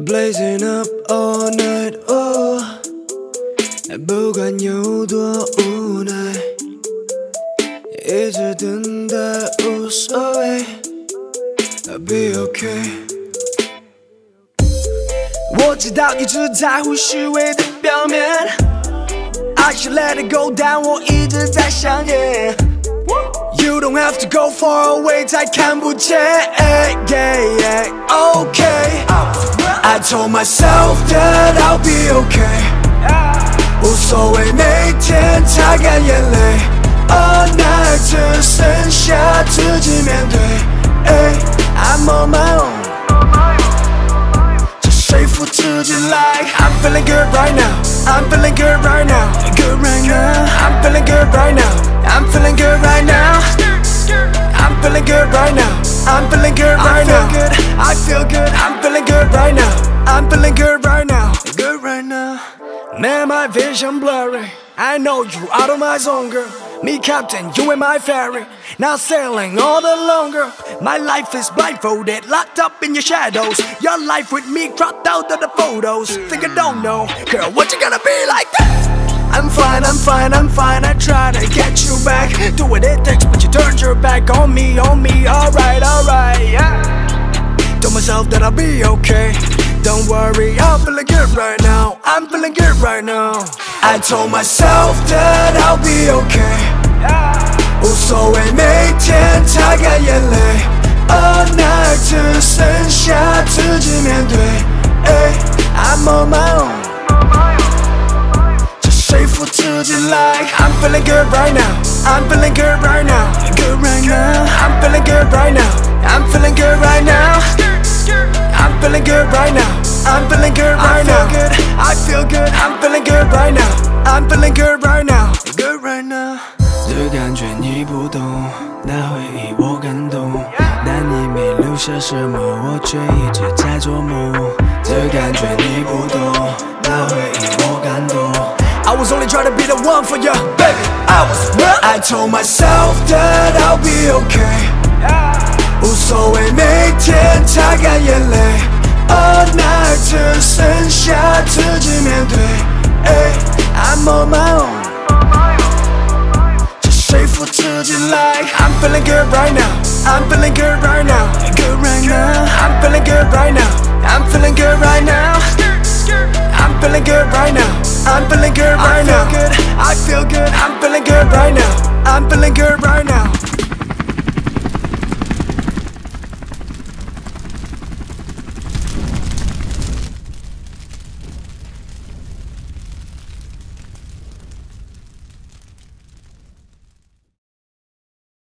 Blazing up all night, oh， 不管有多无奈，一直等待无所谓 ，I'll be okay。我知道你只在乎虚伪的表面 ，I should let it go， 但我一直在想念。You don't have to go far away， 才看不见。Okay。I told myself that I'll be okay， 无所谓每天擦干眼泪 ，All night 只剩下自己面对。I'm on my own， 只说服自己 like I'm feeling good right now， I'm feeling good right now， good right now， I'm feeling good right now， I'm feeling good right now。I'm feeling good right now. I'm feeling good right now. I feel good. I'm feeling good right now. I'm feeling good right now. Good right now. Man, my vision blurry. I know you out of my zone, girl. Me captain, you in my ferry. Now sailing all the longer. My life is blindfolded, locked up in your shadows. Your life with me cropped out of the photos. Think I don't know, girl, what you gonna be like that? I'm fine, I'm fine, I'm fine. I try to get you back. Do what it takes, but you turned your back on me, alright, yeah. Told myself that I'll be okay. Don't worry, I'm feeling good right now. I'm feeling good right now. I told myself that I'll be okay. 无所谓每天擦干眼泪 All night 只剩下自己面对 I'm on my own说服自己 like I'm feeling good right now. I'm feeling good right now. Good right now. I'm feeling good right now. I'm feeling good right now. I'm feeling good right now. I'm feeling good right now. I feel good. I'm feeling good right now. I'm feeling good right now. Good right now. 这感觉你不懂，那回忆我感动，但你没留下什么，我却一直在做梦。这感觉你不懂，那回忆我感动。I was only trying to be the one for you, baby. I was real. I told myself that I'll be okay. 无所谓每天擦干眼泪 All night 只剩下自己面对 I'm on my own 只说服自己 like I'm feeling good right now. I'm feeling good right now. Good right now. I'm feeling good right now. I'm feeling good right now. I'm feeling good right now. I'm feeling good right now. I feel good. I'm feeling good right now. I'm feeling good right now.